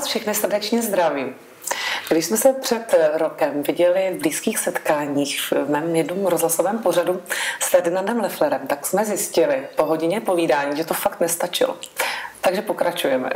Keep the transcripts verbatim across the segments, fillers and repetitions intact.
vás všechny srdečně zdravím. Když jsme se před rokem viděli v blízkých setkáních v mém jednom rozhlasovém pořadu s Ferdinandem Loefflerem, tak jsme zjistili po hodině povídání, že to fakt nestačilo. Takže pokračujeme.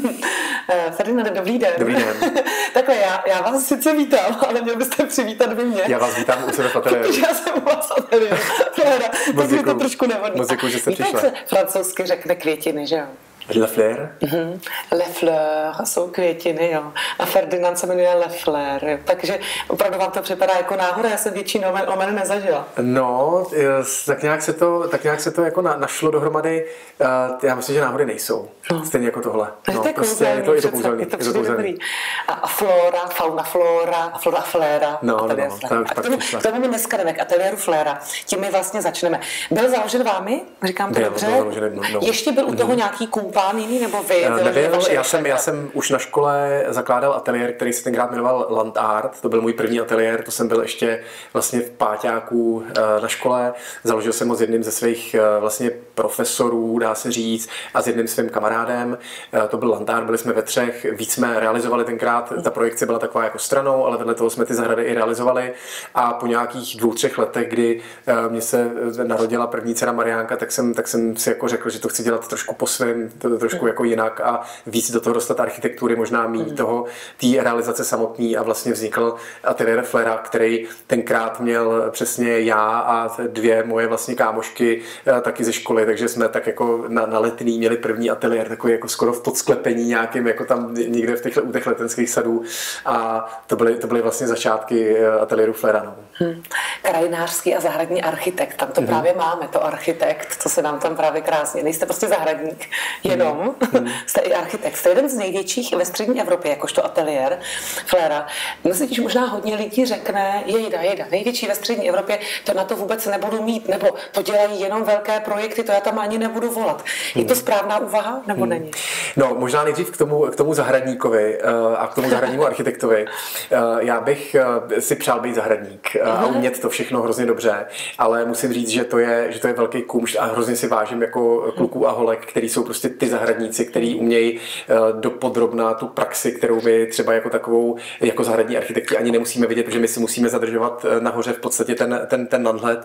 Ferdinande, dobrý den. Dobrý den. Takhle, já, já vás sice vítám, ale měl byste přivítat vy mě. Já vás vítám u sebe v ateliéru. Protože já jsem u vás v ateliéru. Takže je to trošku nevhodné. Moc děkuji, že jste Víte, přišla. jak se francouzsky řekne květiny, že jo? Le Fleur? Mm-hmm. Le Fleur, jsou květiny, jo. A Ferdinand se jmenuje Loeffler, jo. Takže opravdu vám to připadá jako náhoda, já jsem větší omen, omen nezažila. No, tak nějak se to, tak nějak se to jako na, našlo dohromady. Já myslím, že náhody nejsou. No. Stejně jako tohle. No, to je prostě je to, je to kouzelný. Je to, je to kouzelný. A, a flora, fauna flora, a flora flera. No, no, no, a k tomu, k tomu my dneska jdeme, k ateliéru Flera. Tím my vlastně začneme. Byl založen vámi? Říkám to byl, dobře? Byl založen, no, no. Ještě byl u toho mm-hmm. nějaký kumpán jiný, nebo vy? Nebyl, já jsem, já jsem už na škole zakládal ateliér, který se tenkrát jmenoval Land Art. To byl můj první ateliér, to jsem byl ještě vlastně v páťáku na škole. Založil jsem ho s jedním ze svých vlastně profesorů, dá se říct, a s jedním svým kamarádem. To byl Land Art, byli jsme ve třech, víc jsme realizovali tenkrát, ta projekce byla taková jako stranou, ale vedle toho jsme ty zahrady i realizovali. A po nějakých dvou, třech letech, kdy mě se narodila první dcera Mariánka, tak jsem, tak jsem si jako řekl, že to chci dělat trošku po svém, to trošku jako jinak a víc do toho dostat architektury, možná mít mm. toho, té realizace samotný, a vlastně vznikl ateliér Flera, který tenkrát měl přesně já a dvě moje vlastně kámošky taky ze školy, takže jsme tak jako na, na Letný měli první ateliér, takový jako skoro v podsklepení nějakým, jako tam někde v těch, u těch letenských sadů, a to byly, to byly vlastně začátky ateliéru Flera. No. Hmm. Krajinářský a zahradní architekt, tam to hmm. právě máme, to architekt, to se nám tam právě krásně, nejste prostě zahradník, jenom, hmm. jste i architekt, jste jeden z největších ve střední Evropě, jakožto ateliér Flera. Myslím, že možná hodně lidí řekne, jejda, jejda, největší ve střední Evropě, to na to vůbec nebudu mít, nebo to dělají jenom velké projekty, to já tam ani nebudu volat. Je to správná úvaha, nebo hmm. není? No, možná nejdřív k tomu, k tomu zahradníkovi a k tomu zahradnímu architektovi. Já bych si přál být zahradník a umět to všechno hrozně dobře, ale musím říct, že to je, že to je velký kumšt a hrozně si vážím jako kluků a holek, který jsou prostě ty zahradníci, který umějí dopodrobna tu praxi, kterou my třeba jako takovou, jako zahradní architekti ani nemusíme vidět, protože my si musíme zadržovat nahoře v podstatě ten, ten, ten nadhled,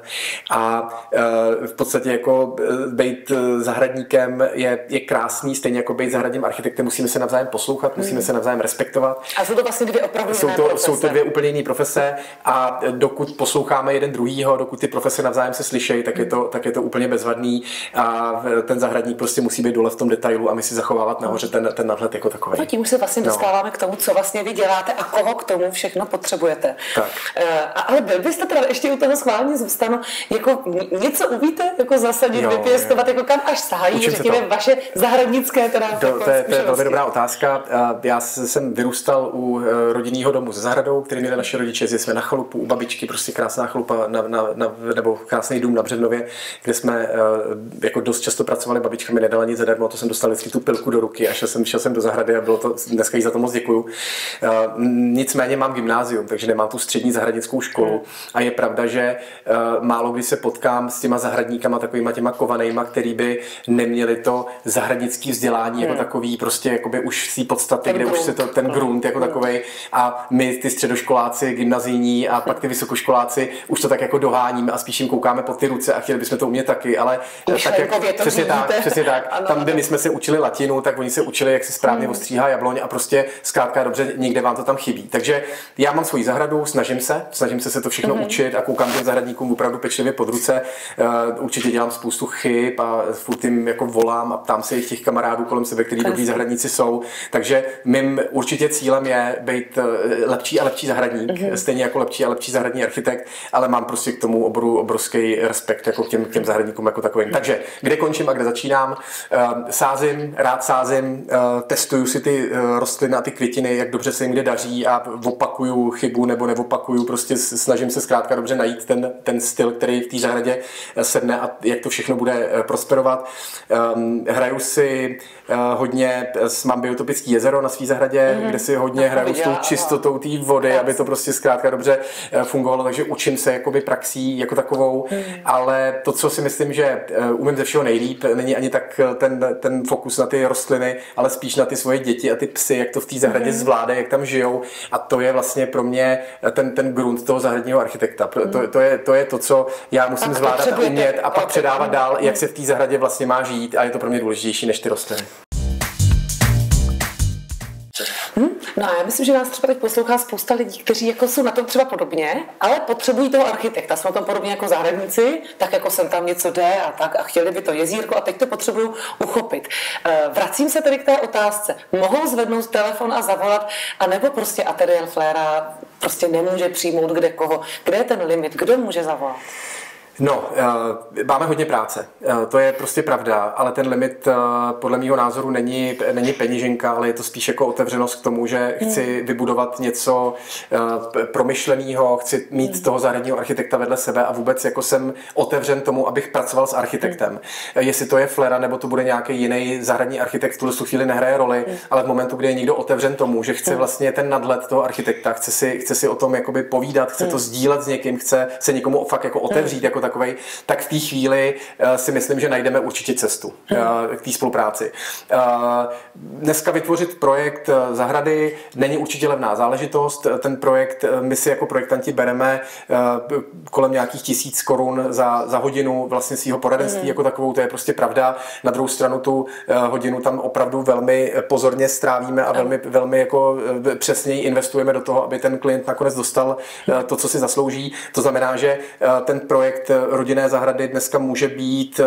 a v podstatě jako být zahradníkem je, je krásný, stejně jako být zahradním architektem, musíme se navzájem poslouchat, musíme se navzájem respektovat. A jsou to vlastně dvě opravdu jsou jiné to, profese. Jsou to dvě úplně jiné profese, a dokud posloucháme jeden druhýho, dokud ty profese navzájem se slyšejí, tak je to, tak je to úplně bezvadný, a ten zahradník prostě musí být dole v tom detailu a my si zachovávat nahoře ten, ten nadhled jako takový. No, tím už se vlastně dostáváme no. k tomu, co vlastně vy děláte a koho k tomu všechno potřebujete. Tak. Uh, ale byl byste teda ještě u toho schválně zůstanu, jako něco umíte, jako zasadit, jo, vypěstovat, jo. jako kam až sahají, řekněme, vaše zahradnické teda. Do, to, je, to je velmi dobrá otázka. Já jsem vyrůstal u rodinného domu se zahradou, který měli naše rodiče, jezdili jsme na chalupu u babičky, prostě krásná chalupa, na, na, na, nebo krásný dům na Břevnově, kde jsme jako dost často pracovali, babička mi nedala nic zadarmo, to jsem dostal vždycky tu pilku do ruky a šel jsem, šel jsem do zahrady a bylo to, dneska jí za to moc děkuju. Nicméně mám gymnázium, takže nemám tu střední zahradnickou školu, a je pravda, že málo kdy se potkám s těma zahradníkama, takovýma těma kovanejma, který by neměli to zahradnické vzdělání jako takový, prostě jakoby už z té podstaty, kde už se to, ten grunt jako takovej, a my ty středoškoláci, gymnazijní a pak ty vysokoškoláci už to tak jako doháníme a spíš jim koukáme pod ty ruce a chtěli bychom to umět taky, ale tak jak, přesně tak, přesně tak. Ano, tam, kde my jsme se učili latinu, tak oni se učili, jak se správně hmm. ostříhá jabloň, a prostě zkrátka dobře, někde vám to tam chybí. Takže já mám svoji zahradu, snažím se, snažím se se to všechno hmm. učit a koukám těm zahradníkům opravdu pečlivě pod ruce. Uh, určitě dělám spoustu chyb a furt jim jako volám a ptám se jich těch kamarádů kolem sebe, kteří dobrý zahradníci jsou. Takže mým určitě cílem je být lepší a lepší zahradník, mm-hmm. stejně jako lepší a lepší zahradní architekt, ale mám prostě k tomu oboru obrovský respekt jako k těm, k těm zahradníkům jako takovým. Takže kde končím a kde začínám? Uh, sázím, rád sázím, uh, testuju si ty uh, rostliny a ty květiny, jak dobře se jim kde daří, a opakuju chybu nebo neopakuju, prostě snažím se zkrátka dobře najít ten, ten styl, který v té zahradě sedne a jak to všechno bude prosperovat. Um, hraju si uh, hodně, mám biotopický jezero na svý zahradě, mm-hmm. kde si hodně hraju s tou čistotou té vody, aby to prostě zkrátka dobře fungovalo, takže učím se jakoby praxí jako takovou, mm. ale to, co si myslím, že umím ze všeho nejlíp, není ani tak ten, ten ten fokus na ty rostliny, ale spíš na ty svoje děti a ty psy, jak to v té zahradě zvládají, jak tam žijou. A to je vlastně pro mě ten, ten grunt toho zahradního architekta. To, to, je, to je to, co já musím tak zvládat a umět a pak to, předávat dál, jak se v té zahradě vlastně má žít, a je to pro mě důležitější než ty rostliny. Hmm? No a já myslím, že nás třeba teď poslouchá spousta lidí, kteří jako jsou na tom třeba podobně, ale potřebují toho architekta. Jsme na tom podobně jako zahradníci, tak jako sem tam něco jde a tak a chtěli by to jezírko a teď to potřebují uchopit. Vracím se tedy k té otázce. Mohou zvednout telefon a zavolat, anebo prostě ateliér Fléra prostě nemůže přijmout kde koho? Kde je ten limit? Kdo může zavolat? No, máme hodně práce, to je prostě pravda, ale ten limit podle mého názoru není, není peněženka, ale je to spíš jako otevřenost k tomu, že chci vybudovat něco promyšleného, chci mít toho zahradního architekta vedle sebe a vůbec jako jsem otevřen tomu, abych pracoval s architektem. Jestli to je Fléra, nebo to bude nějaký jiný zahradní architekt, v tuhle chvíli nehraje roli, ale v momentu, kdy je někdo otevřen tomu, že chce vlastně ten nadhled toho architekta, chce si, chce si o tom jakoby povídat, chce to sdílet s někým, chce se někomu fakt jako otevřít jako takovej, tak v té chvíli uh, si myslím, že najdeme určitě cestu uh, k té spolupráci. Uh, dneska vytvořit projekt uh, zahrady není určitě levná záležitost. Ten projekt uh, my si jako projektanti bereme uh, kolem nějakých tisíc korun za, za hodinu vlastně svého poradenství mm. jako takovou, to je prostě pravda. Na druhou stranu tu uh, hodinu tam opravdu velmi pozorně strávíme a velmi, velmi jako uh, přesněji investujeme do toho, aby ten klient nakonec dostal uh, to, co si zaslouží. To znamená, že uh, ten projekt rodinné zahrady dneska může být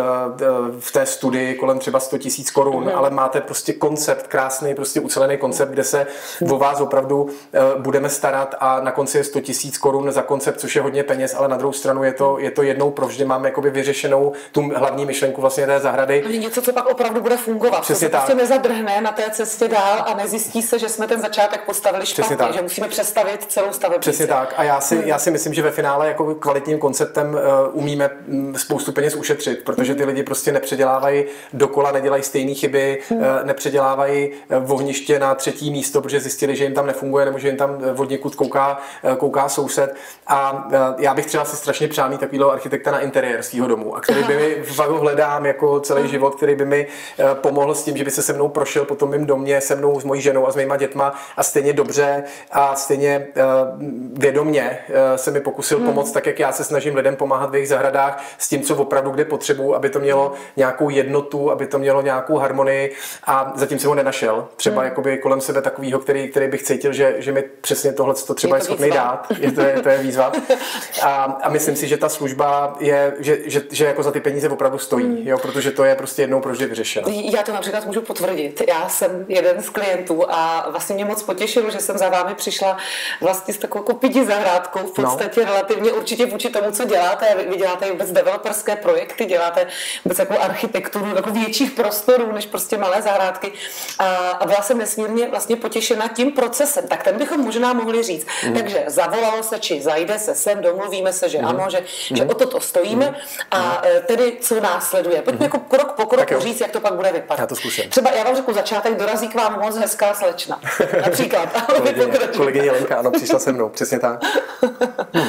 v té studii kolem třeba sto tisíc korun, mm. ale máte prostě koncept, krásný, prostě ucelený koncept, kde se o vás opravdu budeme starat a na konci je sto tisíc korun za koncept, což je hodně peněz, ale na druhou stranu je to, je to jednou provždy, máme jakoby vyřešenou tu hlavní myšlenku vlastně té zahrady. Je něco, co pak opravdu bude fungovat. Přesně to se tak. prostě nezadrhne na té cestě dál a nezjistí se, že jsme ten začátek postavili špatně, že musíme přestavit celou stavebnici. Přesně tak. A já si, hmm. já si myslím, že ve finále jako kvalitním konceptem uh, umíme spoustu peněz ušetřit, protože ty lidi prostě nepředělávají dokola, nedělají stejné chyby, hmm. nepředělávají ohniště na třetí místo, protože zjistili, že jim tam nefunguje, nebo že jim tam od někud kouká, kouká soused. A já bych třeba si strašně přál mít takovýhle architekta na interiér svého domu, a který by mi fakt hledám jako celý život, který by mi pomohl s tím, že by se se mnou prošel po tom mým domě, se mnou, s mojí ženou a s mýma dětma a stejně dobře a stejně vědomně se mi pokusil hmm. pomoct, tak jak já se snažím lidem pomáhat v jejich zahradách, s tím, co opravdu kde potřebuju, aby to mělo nějakou jednotu, aby to mělo nějakou harmonii, a zatím jsem ho nenašel. Třeba hmm. jakoby kolem sebe takovýho, který, který bych cítil, že, že mi přesně tohle to třeba je, je schopný dát. Je to, je, to je výzva. A, a myslím si, že ta služba je, že, že, že jako za ty peníze opravdu stojí, hmm. jo, protože to je prostě jednou provždy vyřešeno. Já to například můžu potvrdit. Já jsem jeden z klientů a vlastně mě moc potěšilo, že jsem za vámi přišla vlastně s takovou kopidí zahrádkou, v podstatě no. relativně určitě vůči tomu, co děláte. Vy děláte vůbec developerské projekty, děláte vůbec jako architekturu jako větších prostorů než prostě malé zahrádky. A, a byla jsem nesmírně vlastně potěšena tím procesem. Tak ten bychom možná mohli říct. Mm. Takže zavolalo se, či zajde se sem, domluvíme se, že mm. ano, že, mm. že o toto stojíme. Mm. A tedy co následuje. Pojďme mm. jako krok po kroku říct, jak to pak bude vypadat. Já to zkusím. Třeba já vám řeknu začátek, dorazí k vám moc hezká slečna. Například. kolegyně, kolegyně Lenka, ano, přišla se mnou, přesně tak. Hmm.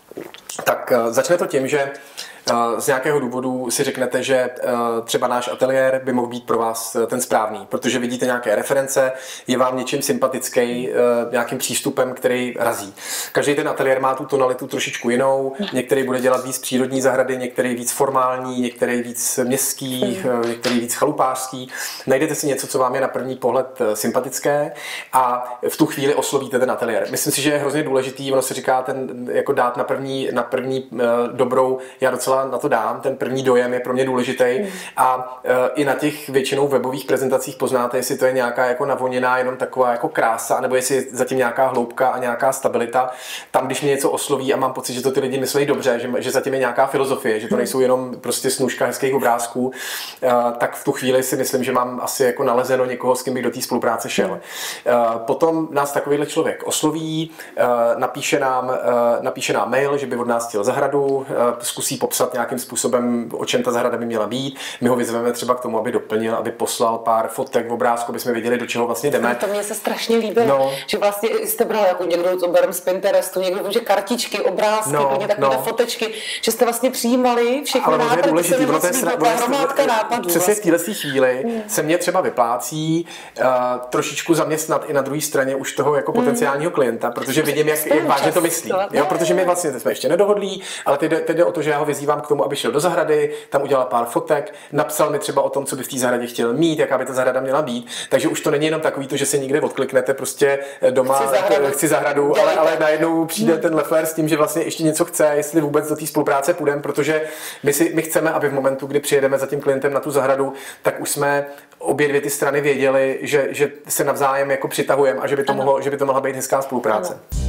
Tak uh, začne to tím, že z nějakého důvodu si řeknete, že třeba náš ateliér by mohl být pro vás ten správný, protože vidíte nějaké reference, je vám něčím sympatický, nějakým přístupem, který razí. Každý ten ateliér má tu tonalitu trošičku jinou, některý bude dělat víc přírodní zahrady, některý víc formální, některý víc městský, některý víc chalupářský. Najdete si něco, co vám je na první pohled sympatické, a v tu chvíli oslovíte ten ateliér. Myslím si, že je hrozně důležitý, ono se říká, ten, jako dát na první, na první dobrou, já docela na to dám, ten první dojem je pro mě důležitý mm. a e, i na těch většinou webových prezentacích poznáte, jestli to je nějaká jako navoněná jenom taková jako krása, nebo jestli je zatím nějaká hloubka a nějaká stabilita. Tam, když mě něco osloví a mám pocit, že to ty lidi myslí dobře, že, že zatím je nějaká filozofie, že to nejsou jenom prostě snůžka hezkých obrázků, e, tak v tu chvíli si myslím, že mám asi jako nalezeno někoho, s kým bych do té spolupráce šel. Mm. E, potom nás takovýhle člověk osloví, e, napíše nám, e, napíše nám mail, že by od nás chtěl zahradu, e, zkusí popsat popsat nějakým způsobem, o čem ta zahrada by měla být. My ho vyzveme třeba k tomu, aby doplnil, aby poslal pár fotek, obrázků, aby jsme věděli, do čeho vlastně jdeme. To mě se strašně líbilo, no. Že vlastně jste brali jako někdo, co berem z Pinterestu, někdo, že kartičky, obrázky, no, takové no. fotečky, že jste vlastně přijímali všechny nápady. Ale důležitý, to bylo to je hromádka nápadů. Přesně v téhle chvíli hmm. se mě třeba vyplácí uh, trošičku zaměstnat i na druhé straně už toho jako potenciálního klienta, protože vidím, jak, jak vážně to myslí. Jo, protože my vlastně jsme ještě nedohodlí, ale teď jde, teď jde o to, že já ho vyzývám k tomu, aby šel do zahrady, tam udělal pár fotek, napsal mi třeba o tom, co by v té zahradě chtěl mít, jaká by ta zahrada měla být. Takže už to není jenom takový to, že se někde odkliknete prostě doma, chci zahradu, chci zahradu ale, ale najednou přijde hmm. ten lefér s tím, že vlastně ještě něco chce, jestli vůbec do té spolupráce půjdeme, protože my, si, my chceme, aby v momentu, kdy přijedeme za tím klientem na tu zahradu, tak už jsme obě dvě ty strany věděli, že, že se navzájem jako přitahujeme a že by to, mohlo, že by to mohla být hezká spolupráce. Ano.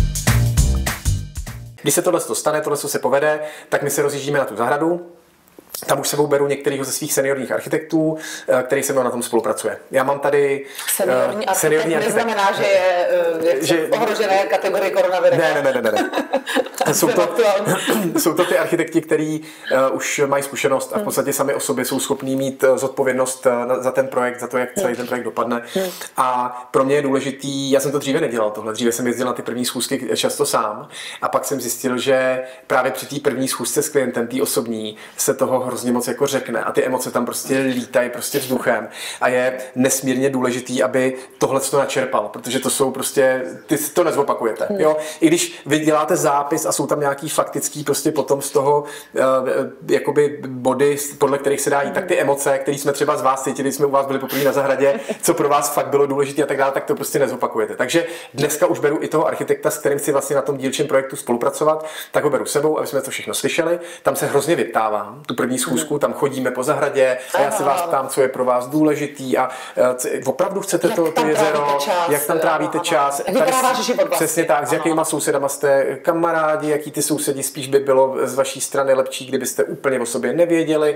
Když se tohle stane, tohle se povede, tak my se rozjíždíme na tu zahradu. Tam už sebou beru některého ze svých seniorních architektů, který se mnou na tom spolupracuje. Já mám tady seniorní architekt, seniorní architekt neznamená, že je, je že, ohrožené kategorie koronaviru. Ne, ne, ne, ne, ne. jsou, to, jsou to ty architekti, kteří uh, už mají zkušenost a v podstatě sami o sobě jsou schopní mít zodpovědnost za ten projekt, za to, jak celý ten projekt dopadne. A pro mě je důležitý, já jsem to dříve nedělal tohle, dříve jsem jezdil na ty první schůzky často sám a pak jsem zjistil, že právě při té první schůzce s klientem, té osobní, se toho hrozně moc jako řekne a ty emoce tam prostě lítají prostě vzduchem a je nesmírně důležitý, aby tohle to načerpal, protože to jsou prostě, ty to nezopakujete, jo? I když vy děláte zápis a jsou tam nějaký faktický prostě potom z toho uh, jakoby body, podle kterých se dá jít, tak ty emoce, které jsme třeba z vás cítili, jsme u vás byli poprvé na zahradě, co pro vás fakt bylo důležité a tak dále, tak to prostě nezopakujete. Takže dneska už beru i toho architekta, s kterým si vlastně na tom dílčím projektu spolupracovat, tak ho beru sebou, aby jsme to všechno slyšeli. Tam se hrozně vyptávám, tu první schůzku, tam chodíme po zahradě a já se vás ptám, co je pro vás důležitý a uh, opravdu chcete to, to jezero, čas, jak tam trávíte aha, čas. Jak vypadá váš život vlastně. Přesně tak, s jakýma sousedama jste kamarádi, jaký ty sousedi, spíš by bylo z vaší strany lepší, kdybyste úplně o sobě nevěděli.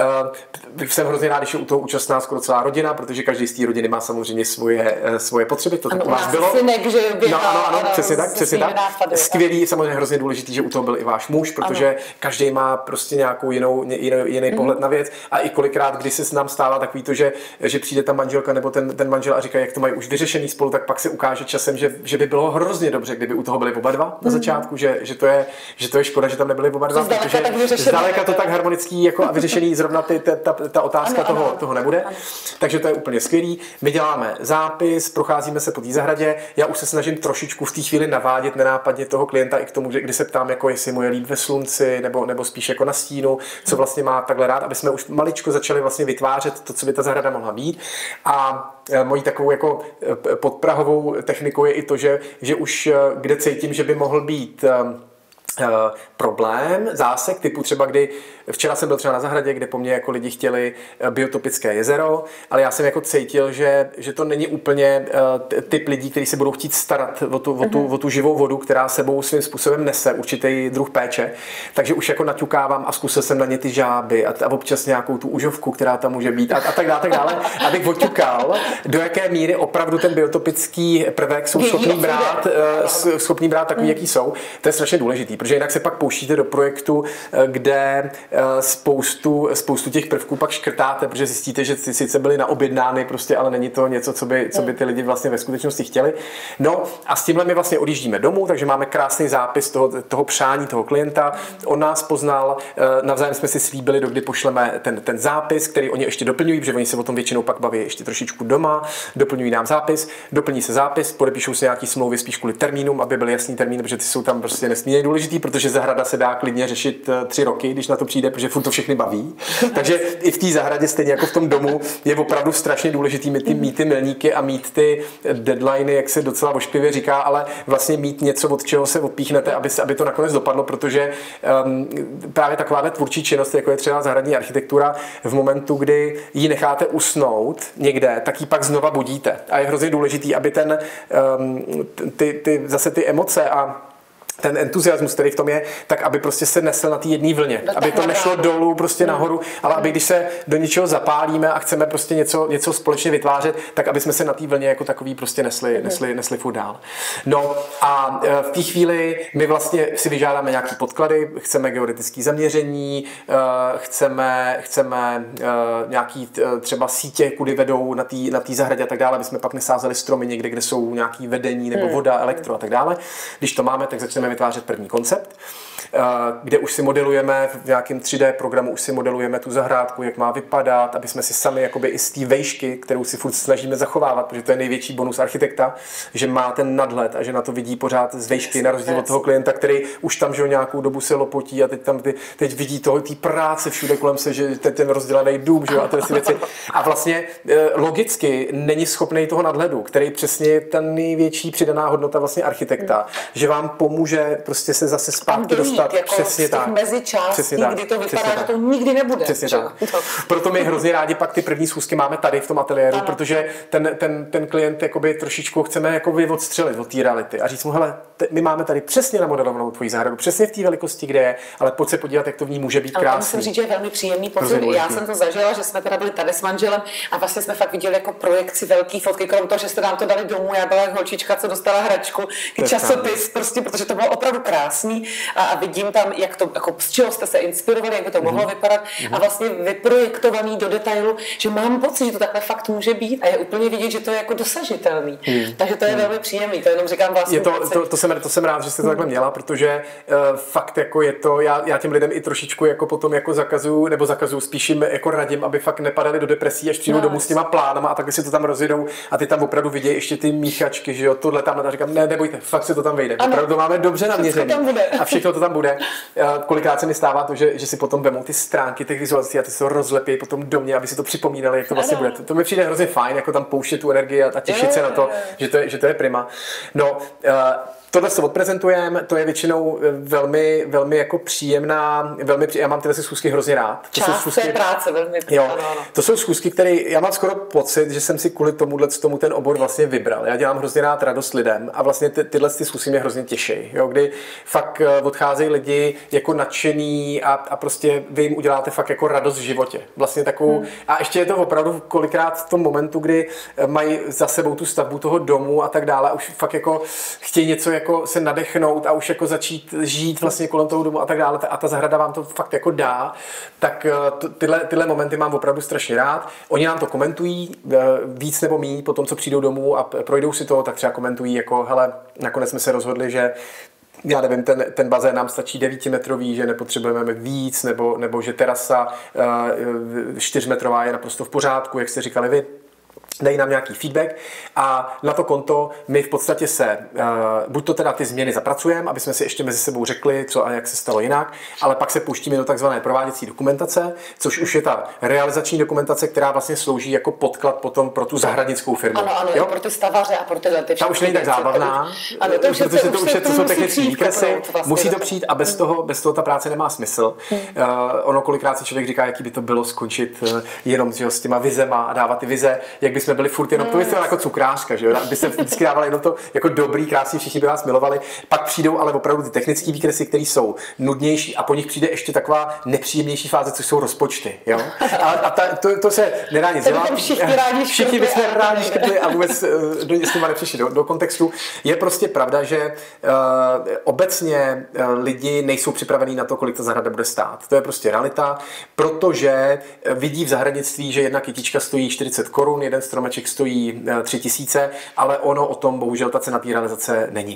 Uh, jsem hrozně rád, když je u toho účastná skoro celá rodina, protože každý z té rodiny má samozřejmě svoje, uh, svoje potřeby. To tak vás bylo. Synek, že no, ano, ano, přesně tak, přesně tak. Nápady, skvělý, samozřejmě hrozně důležitý, že u toho byl i váš muž, protože ano. každý má prostě nějakou jinou, jiný, jiný mm. pohled na věc a i kolikrát, když se s nám stává takový to, že, že přijde ta manželka nebo ten, ten manžel a říká, jak to mají už vyřešený spolu, tak pak se ukáže časem, že, že by bylo hrozně dobře, kdyby u toho byli oba dva na začátku, že, že, to je, že to je škoda, že tam nebyli oba dva, protože zdaleka to tak harmonický jako a vyřešený zrovna ty, ta, ta, ta otázka ano, toho, ano, toho nebude. Ano. Takže to je úplně skvělý. My děláme zápis, procházíme se po té zahradě. Já už se snažím trošičku v té chvíli navádět nenápadně toho klienta i k tomu, kdy se ptám, jako jestli mu je líp ve slunci nebo, nebo spíš jako na stínu, co vlastně má takhle rád, aby jsme už maličko začali vlastně vytvářet to, co by ta zahrada mohla být. A mojí takovou jako podprahovou technikou je i to, že, že už kde cítím, že by mohl být Uh, problém, zásek typu třeba, kdy včera jsem byl třeba na zahradě, kde po mně jako lidi chtěli biotopické jezero, ale já jsem jako cítil, že, že to není úplně uh, typ lidí, kteří se budou chtít starat o tu, o, tu, o tu živou vodu, která sebou svým způsobem nese určitý druh péče, takže už jako naťukávám a zkusil jsem na ně ty žáby a, a občas nějakou tu užovku, která tam může být a, a tak dále, tak dále, abych odťukal, do jaké míry opravdu ten biotopický prvek jsou schopný brát, uh, schopný brát takový, jaký jsou. To je strašně důležitý, protože jinak se pak pouštíte do projektu, kde spoustu, spoustu těch prvků pak škrtáte, protože zjistíte, že ty sice byly naobjednány, prostě, ale není to něco, co by, co by ty lidi vlastně ve skutečnosti chtěli. No a s tímhle my vlastně odjíždíme domů, takže máme krásný zápis toho, toho přání toho klienta. On nás poznal, navzájem jsme si slíbili, dokdy pošleme ten, ten zápis, který oni ještě doplňují, protože oni se o tom většinou pak baví ještě trošičku doma, doplňují nám zápis, doplní se zápis, podepíšou se nějaký smlouvy spíš kvůli termínům, aby byly jasný termíny, protože ty jsou tam prostě nesmírně důležitý, protože zahrada se dá klidně řešit tři roky, když na to přijde, protože furt to všechny baví. Takže i v té zahradě, stejně jako v tom domu, je opravdu strašně důležitý mít ty, mít ty milníky a mít ty deadliny, jak se docela ošklivě říká, ale vlastně mít něco, od čeho se odpíchnete, aby, aby to nakonec dopadlo, protože um, právě taková tvůrčí činnost, jako je třeba zahradní architektura, v momentu, kdy ji necháte usnout někde, tak ji pak znova budíte. A je hrozně důležitý, aby ten, um, ty, ty, zase ty emoce a ten entuziasmus, který v tom je, tak aby prostě se nesl na té jedné vlně. No, aby to nešlo dolů, prostě hmm. nahoru, ale aby když se do něčeho zapálíme a chceme prostě něco, něco společně vytvářet, tak aby jsme se na té vlně jako takový prostě nesli, hmm. nesli, nesli furt dál. No a v té chvíli my vlastně si vyžádáme nějaký podklady, chceme geodetické zaměření, chceme, chceme nějaký třeba sítě, kudy vedou na té na té zahradě a tak dále, aby jsme pak nesázeli stromy někde, kde jsou nějaký vedení nebo voda, elektro a tak dále. Když to máme, tak začneme vytvářet první koncept, kde už si modelujeme v nějakém tři dé programu, už si modelujeme tu zahrádku, jak má vypadat, aby jsme si sami jakoby i z té vejšky, kterou si furt snažíme zachovávat, protože to je největší bonus architekta, že má ten nadhled a že na to vidí pořád z vejšky, na rozdíl od toho klienta, který už tam že nějakou dobu se lopotí a teď tam ty, teď vidí toho té práce všude kolem se, že teď ten rozdělený dům, že jo, a tyhle věci. A vlastně logicky není schopný toho nadhledu, který přesně je ta největší přidaná hodnota vlastně architekta, hmm. že vám pomůže prostě se zase zpátky dostat. Jako přesně tak. Mezičástí, kdy to vypadá, že to nikdy nebude. Přesně tak. Proto my hrozně rádi pak ty první schůzky máme tady v tom ateliéru, ano. protože ten, ten, ten klient jakoby trošičku chceme jako odstřelit od té reality a říct mu, hele, te, my máme tady přesně namodelovanou tvoji zahradu, přesně v té velikosti, kde je, ale pojď se podívat, jak to v ní může být krásný. Ale musím říct, že je velmi příjemný pocit. Já jsem to zažila, že jsme teda byli tady s manželem a vlastně jsme fakt viděli jako projekci velký fotky, krom toho, že jste nám to dali domů, já byla jak holčička, co dostala hračku, časopis, prostě, protože to bylo opravdu krásný a, a vidím tam, jak to, jako z čeho jste se inspirovali, jak by to mm-hmm. mohlo vypadat mm-hmm. a vlastně vyprojektovaný do detailu, že mám pocit, že to takhle fakt může být a je úplně vidět, že to je jako dosažitelný. Mm-hmm. Takže to je mm-hmm. velmi příjemný, to jenom říkám vlastně. To, to, to, jsem, to jsem rád, že jste to mm-hmm. takhle měla, protože uh, fakt jako je to, já, já těm lidem i trošičku jako potom jako zakazuju, nebo zakazuju, spíš jim jako radím, aby fakt nepadali do depresí, až přijdou no, domů s těma plánama a takhle si to tam rozjedou a ty tam opravdu vidějí ještě ty míchačky, že jo, tohle tam a říkám, ne, nebojte, fakt se to tam vejde. Opravdu to máme dobře naměřené. A všechno to tam bude. Kolikrát se mi stává to, že, že si potom vemou ty stránky těch vizualizací a ty se to rozlepí potom do mě, aby si to připomínali, jak to vlastně bude. To, to mi přijde hrozně fajn, jako tam pouštět tu energii a, a těšit se na to, že to je, že to je prima. No, uh, tohle se odprezentujeme, to je většinou velmi, velmi jako příjemná, velmi příjemná, já mám tyhle schůzky hrozně rád. To Část schůzky, té práce velmi jo, ano, ano. To jsou schůzky, které, já mám skoro pocit, že jsem si kvůli tomuhle tomu ten obor vlastně vybral. Já dělám hrozně rád radost lidem a vlastně ty, tyhle ty schůzky mě hrozně těší, jo, kdy fakt odcházejí lidi jako nadšený a, a prostě vy jim uděláte fakt jako radost v životě. Vlastně takovou, hmm. a ještě je to opravdu kolikrát v tom momentu, kdy mají za sebou tu stavbu toho domu a tak dále a už fakt jako chtějí něco jako se nadechnout a už jako začít žít vlastně kolem toho domu a tak dále a ta zahrada vám to fakt jako dá, tak to, tyhle, tyhle momenty mám opravdu strašně rád. Oni nám to komentují víc nebo míň po tom, co přijdou domů a projdou si to, tak třeba komentují jako hele, nakonec jsme se rozhodli, že já nevím, ten, ten bazén nám stačí devítimetrový, že nepotřebujeme víc, nebo, nebo že terasa čtyřmetrová je naprosto v pořádku, jak jste říkali vy. Dají nám nějaký feedback a na to konto my v podstatě se, uh, buď to teda ty změny zapracujeme, aby jsme si ještě mezi sebou řekli, co a jak se stalo jinak, ale pak se pouštíme do takzvané prováděcí dokumentace, což už je ta realizační dokumentace, která vlastně slouží jako podklad potom pro tu zahradnickou firmu. Ano, ano, jo? Pro ty stavaře a pro tyhle ty. Ta už není tak zábavná, ano, to už protože je, to už je, to jsou technické výkresy, vlastně musí to přijít a bez toho, bez toho ta práce nemá smysl. Hmm. Uh, ono kolikrát si člověk říká, jaký by to bylo skončit uh, jenom že, s těma vizema a dávat ty vize, jak bychom byli furt jenom, to byste jako cukrářka, že jo, byste vždycky dávali jenom to jako dobrý, krásný, všichni by vás milovali, pak přijdou ale opravdu ty technické výkresy, které jsou nudnější a po nich přijde ještě taková nepříjemnější fáze, což jsou rozpočty, jo. A, a ta, to, to se nedá nic dělat. Všichni rádi Všichni bychom rádi škrtli a vůbec do, s nima nepřišli do, do kontextu. Je prostě pravda, že uh, obecně uh, lidi nejsou připravení na to, kolik ta zahrada bude stát. To je prostě realita, protože vidí v zahradnictví, že jedna kytička stojí čtyřicet korun, jeden stromeček stojí tři tisíce, ale ono o tom bohužel ta cena té realizace není.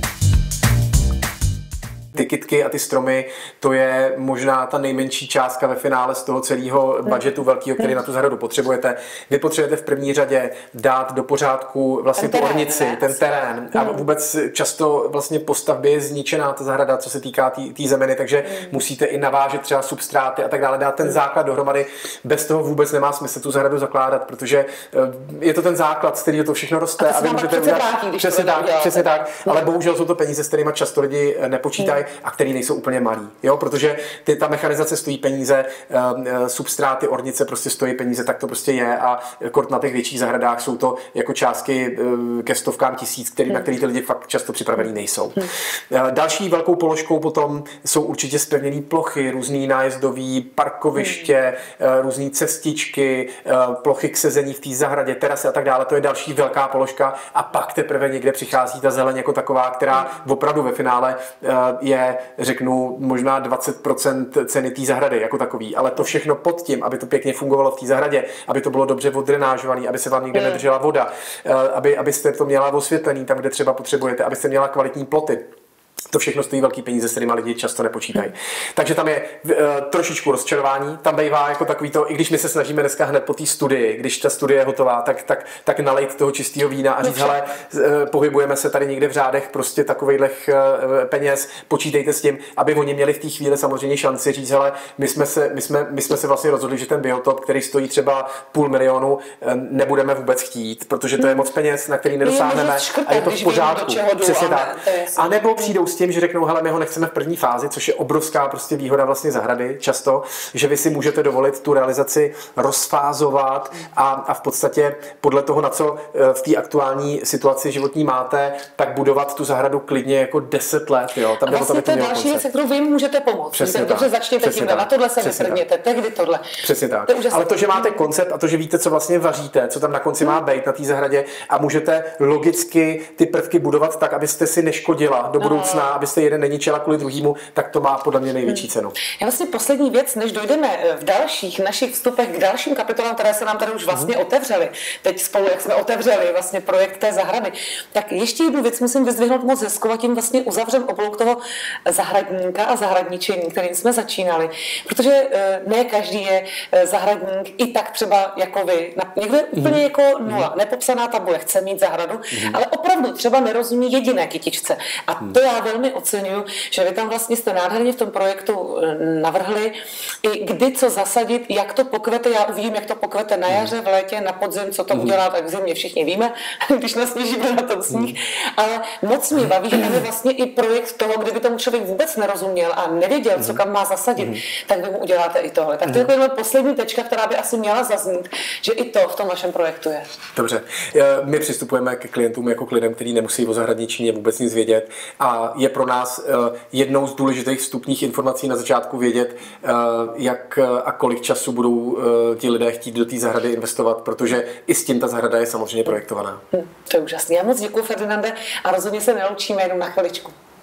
Ty kytky a ty stromy, to je možná ta nejmenší částka ve finále z toho celého budžetu velkého, který na tu zahradu potřebujete. Vy potřebujete v první řadě dát do pořádku vlastně tu ornici, ten terén. A vůbec často vlastně po stavbě je zničená ta zahrada, co se týká té tý zeminy, takže musíte i navážet třeba substráty a tak dále, dát ten základ dohromady. Bez toho vůbec nemá smysl tu zahradu zakládat, protože je to ten základ, z kterého to všechno roste. A, a vy můžete udělat přesně tak, přesně tak, ale bohužel jsou to peníze, s kterými často lidi nepočítají. máme a které nejsou úplně malý. Jo? Protože ty, ta mechanizace stojí peníze, substráty, ornice prostě stojí peníze, tak to prostě je a kort na těch větších zahradách jsou to jako částky ke stovkám tisíc, který, na který ty lidi fakt často připravený nejsou. Další velkou položkou potom jsou určitě zpevněné plochy, různý nájezdový parkoviště, různé cestičky, plochy k sezení v té zahradě, terasy a tak dále. To je další velká položka a pak teprve někde přichází ta zeleň jako taková, která opravdu ve finále je, řeknu, možná dvacet procent ceny té zahrady jako takový, ale to všechno pod tím, aby to pěkně fungovalo v té zahradě, aby to bylo dobře oddrenážované, aby se vám nikde nedržela voda, aby, abyste to měla osvětlený tam, kde třeba potřebujete, abyste měla kvalitní ploty. To všechno stojí velký peníze, s kterými lidi často nepočítají. Takže tam je uh, trošičku rozčarování, tam bývá jako takový to, i když my se snažíme dneska hned po té studii, když ta studie je hotová, tak, tak, tak nalejt toho čistého vína a říct, hele, uh, pohybujeme se tady někde v řádech prostě takovejhlech uh, peněz, počítejte s tím, aby oni měli v té chvíli samozřejmě šanci říct, hele, my jsme se, my jsme, my jsme se vlastně rozhodli, že ten biotop, který stojí třeba půl milionu, uh, nebudeme vůbec chtít, protože to je moc peněz, na který nedosáhneme a je to v pořádku. Přesně tak. A nebo přijdou s tím, že řeknou, hele, my ho nechceme v první fázi, což je obrovská prostě výhoda vlastně zahrady často, že vy si můžete dovolit tu realizaci rozfázovat a, a v podstatě podle toho, na co v té aktuální situaci životní máte, tak budovat tu zahradu klidně jako deset let. Jo? Tam a vlastně to je další věc, kterou vy můžete pomoct. Přesně tak. Dobře, začněte tím, na tohle se vytrhněte, tehdy tohle. Přesně tak. To ale to, že máte koncept a to, že víte, co vlastně vaříte, co tam na konci má být na té zahradě a můžete logicky ty prvky budovat tak, abyste si neškodila do budoucna, no. abyste jeden neničila kvůli druhému, tak to má podle mě největší cenu. Já vlastně poslední věc, než dojdeme v dalších našich vstupech k dalším kapitolám, které se nám tady už vlastně otevřely. Teď spolu, jak jsme otevřeli vlastně projekt té zahrady, tak ještě jednu věc musím vyzdvihnout moc hezkou a tím vlastně uzavřem oblouk toho zahradníka a zahradničení, kterým jsme začínali. Protože ne každý je zahradník i tak třeba jako vy. Někdo je úplně jako nula, nepopsaná tabule, chce mít zahradu, ale opravdu třeba nerozumí jediné kytičce. A to já velmi oceňuju, že vy tam vlastně jste nádherně v tom projektu navrhli i kdy co zasadit, jak to pokvete. Já uvidím, jak to pokvete na jaře, v létě, na podzim, co to udělá, tak v zimě všichni víme, když nasněží na tom sníh. Ale moc mě baví, že tam je vlastně i projekt toho, kdyby tomu člověk vůbec nerozuměl a nevěděl, co kam má zasadit, tak vy mu uděláte i tohle. Tak to je taková poslední tečka, která by asi měla zaznít, že i to v tom vašem projektu je. Dobře. My přistupujeme ke klientům jako k lidem, kteří nemusí o zahradničině vůbec nic vědět a je pro nás jednou z důležitých vstupních informací na začátku vědět, jak a kolik času budou ti lidé chtít do té zahrady investovat, protože i s tím ta zahrada je samozřejmě projektovaná. Hmm, to je úžasné. Já moc děkuji, Ferdinande, a rozhodně se neloučíme jenom na chviličku.